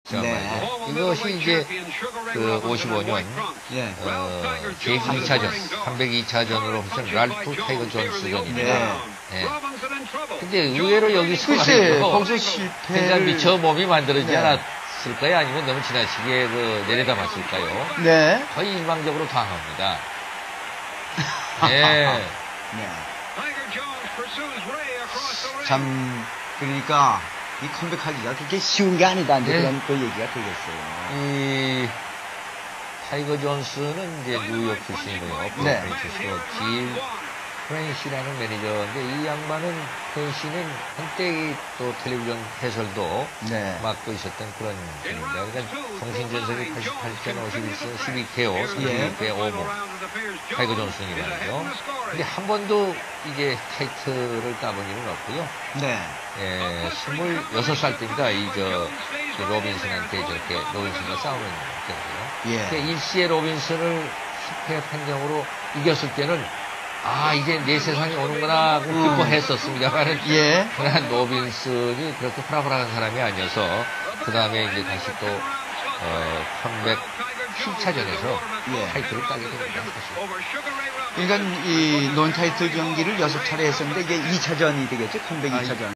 네. 이것이 이제 그 55년 제2차전 302차전으로 무슨 랄프 타이거 존스전입니다. 네. 근데 의외로 여기서 글쎄, 말이죠. 거기서 실패를 굉장히 미처 몸이 만들어지지 않았을까요? 아니면 너무 지나치게 내려담았을까요? 네. 거의 일방적으로 당합니다. 네. 네. 참, 그러니까, 이 컴백하기가 그렇게 쉬운 게 아니다. 이제 그런 또 얘기가 되겠어요. 이 타이거 존스는 이제 뉴욕 출신이고요. 네. 출신이고 질 프렌시라는 매니저인데 이 양반은 프렌시는 한때 또 텔레비전 해설도 맡고 있었던 그런 분입니다. 그러니까 통신전선이 88전 51선 12KO, 32개 오모 타이거 존슨이 말이죠. 근데 한 번도 이게 타이틀을 따본 일은 없고요. 네. 26살 때입니다. 로빈슨한테 저렇게 로빈슨과 싸우는 경우요. 예. 일시에 로빈슨을 10회 판정으로 이겼을 때는 이제 내 세상이 오는구나 하고 기뻐했었습니다만은 그러나 로빈슨이 그렇게 프라프라한 사람이 아니어서 그 다음에 이제 다시 또 컴백 7차전에서 타이틀을 따게 됩니다. 사실. 그러니까 이 논타이틀 경기를 6차례 했었는데 이게 2차전이 되겠죠? 컴백 2차전.